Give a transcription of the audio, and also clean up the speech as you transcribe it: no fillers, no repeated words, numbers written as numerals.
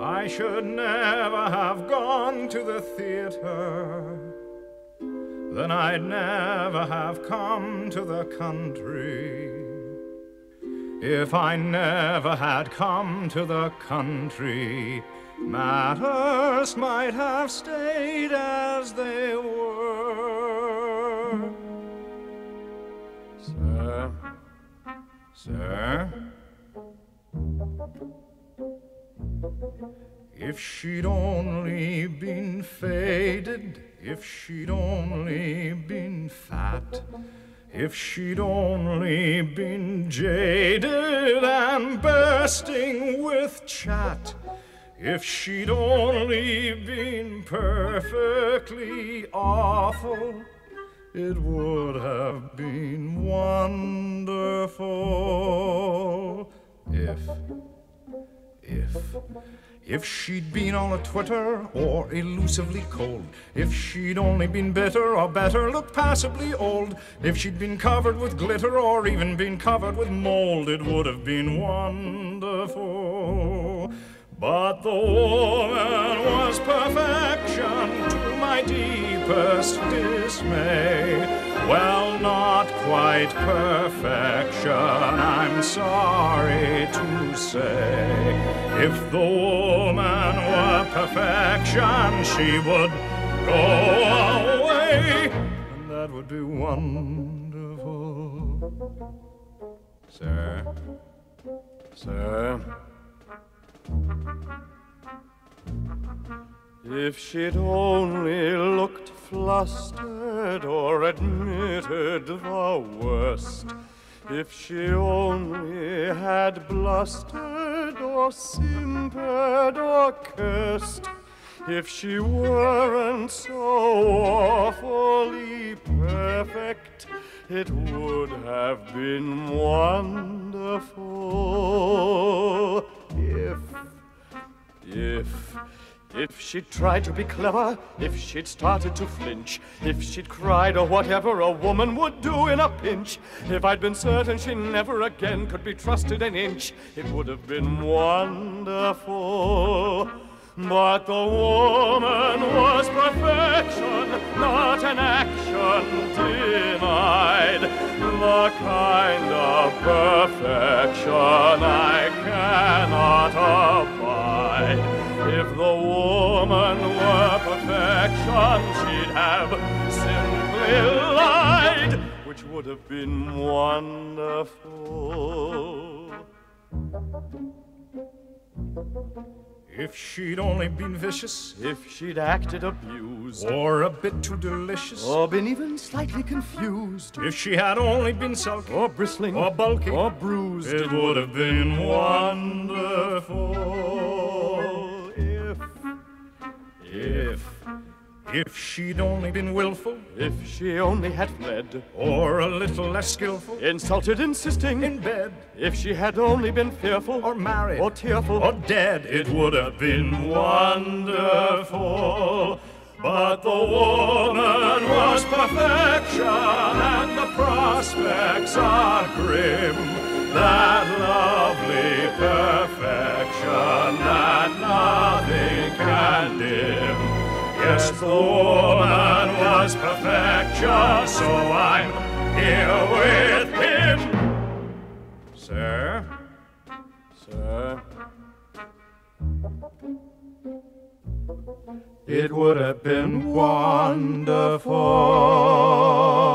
I should never have gone to the theater, then I'd never have come to the country. If I never had come to the country, matters might have stayed as they were. Sir, sir, if she'd only been faded, if she'd only been fat, if she'd only been jaded and bursting with chat, if she'd only been perfectly awful, it would have been wonderful. If she'd been on a twitter or elusively cold, if she'd only been bitter or better, looked passably old, if she'd been covered with glitter or even been covered with mold, it would have been wonderful. But the woman was perfection to my deepest dismay. Well, not quite perfection, I'm sorry to say. If the woman were perfection, she would go away, and that would be wonderful. Sir, sir, if she'd only looked flustered or admitted the worst, if she only had blustered or simpered or cursed, if she weren't so awfully perfect, it would have been wonderful. If she'd tried to be clever, if she'd started to flinch, if she'd cried or whatever a woman would do in a pinch, if I'd been certain she never again could be trusted an inch, it would have been wonderful. But the woman was perfection, not an action denied, the kind of perfection I cannot abide. If the woman were perfection, she'd have simply lied, which would have been wonderful. If she'd only been vicious, if she'd acted abused, or a bit too delicious, or been even slightly confused, if she had only been sulky, or bristling, or bulky, or bruised, it would have been wonderful. If she'd only been willful, if she only had fled, or a little less skillful, insulted, insisting, in bed, if she had only been fearful, or married, or tearful, or dead, it would have been wonderful. But the woman was perfection, and the prospects are grim. That lovely perfection that nothing can dim. Yes, the woman was perfection, so I'm here with him. Sir, sir, it would have been wonderful